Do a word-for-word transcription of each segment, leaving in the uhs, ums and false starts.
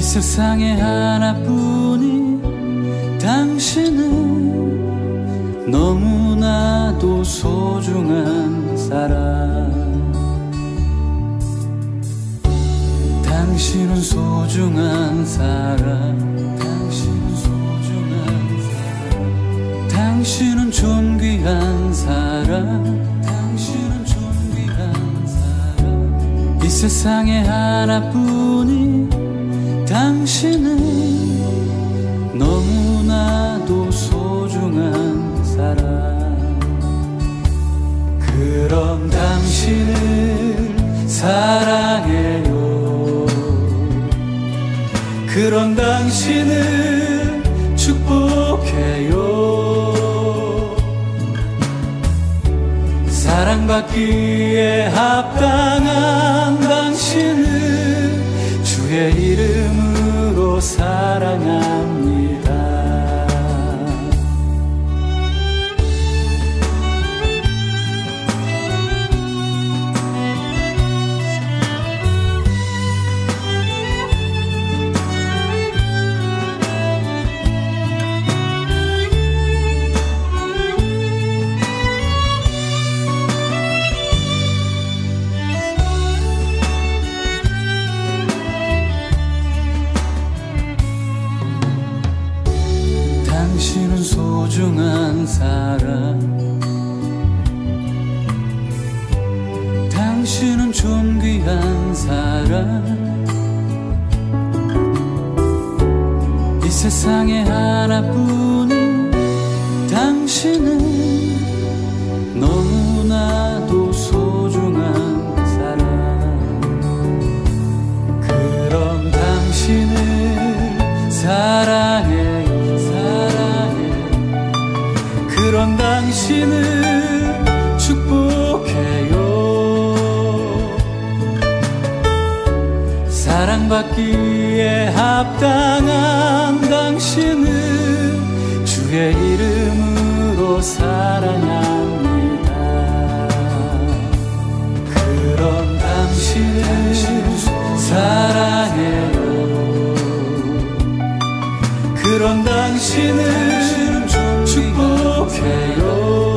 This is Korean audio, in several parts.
세상에 하나뿐인 당신은 너무나도 소중한 사람. 당신은 소중한 사람. 당신은 소중한 사람. 당신은 존귀한 사람. 당신은 존귀한 사람. 이 세상에 하나뿐인 당신은 너무나도 소중한 사람. 그럼 당신을 사랑해요. 그럼 당신을 축복해요. 사랑받기에 합당한 당신을 주의 이름으로 사랑합니다. 당신은 소중한 사람. 당신은 존귀한 사람. 이 세상에 하나뿐인 당신은 너무나도 소중한 사람. 그럼 당신을 사랑해. 그런 당신을 축복해요. 사랑받기에 합당한 당신을 주의 이름으로 사랑합니다. 그런 당신을 사랑해요. 그런 당신을 축복해요.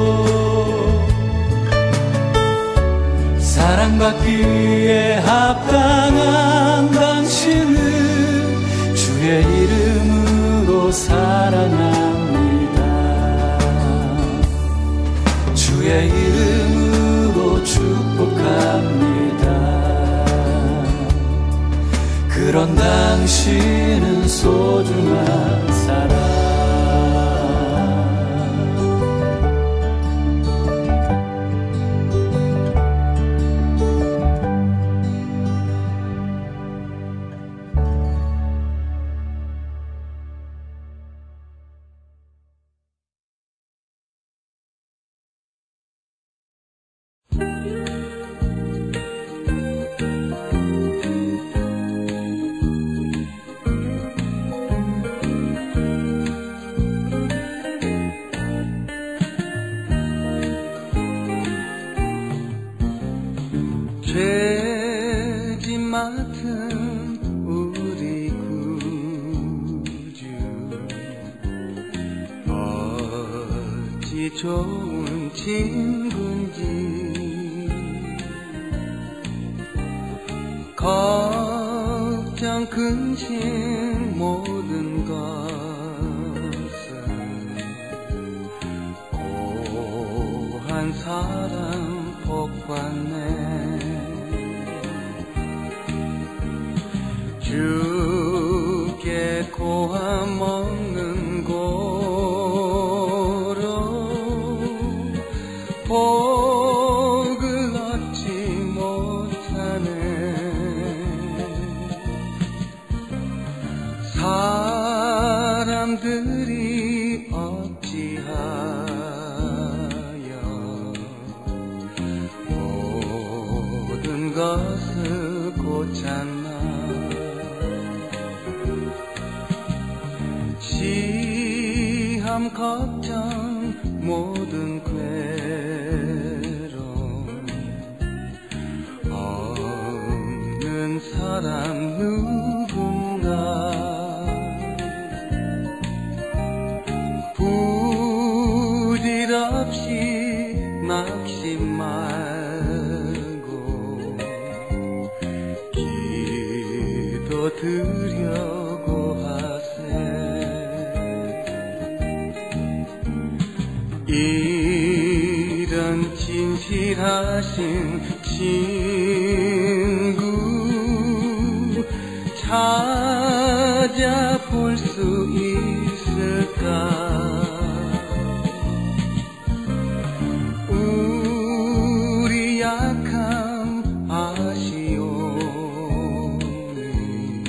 사랑받기에 합당한 당신을 주의 이름으로 사랑합니다. 주의 이름으로 축복합니다. 그런 당신은 소중한 사람. 죄짐 맡은 우리 구주, 어찌 좋은 친구인지. 걱정 근심 모든 것은 고한 사랑 복받네. 주께 고함 먹는 고로 복을 얻지 못하네. 사람들이 어찌하여 모든 것을 고쳤나. 시험 걱정 모든 괴로움 없는 사람 누군가. 하신 친구 찾아볼 수 있을까? 우리 약함 아시오니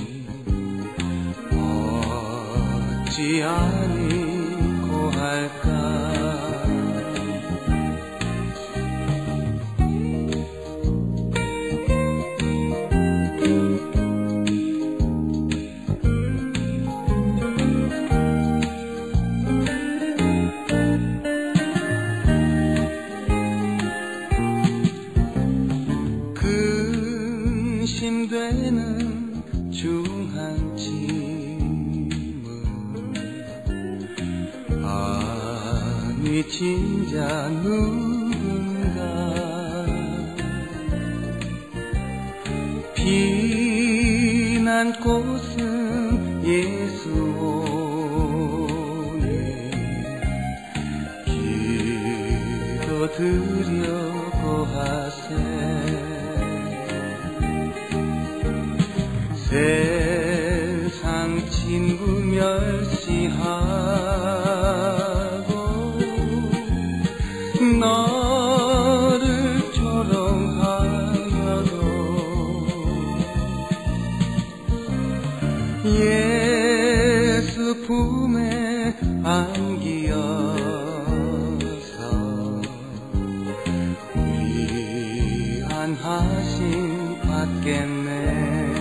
어찌 아니고 할까? 근심되는 중한 짐은 아니 진짜 누군가 피난 곳은 예수 오니 기도드려고 하세. 세상 친구 멸시하고 너를 조롱하여도 예수 품에 안기어서 위안하심 받겠네.